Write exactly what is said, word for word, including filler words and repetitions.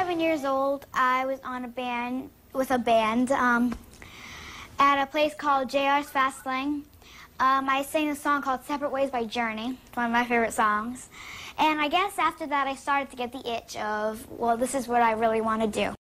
seven years old, I was on a band, with a band, um, at a place called J R's Fast Lane. Um, I sang a song called Separate Ways by Journey. It's one of my favorite songs. And I guess after that I started to get the itch of, well, this is what I really want to do.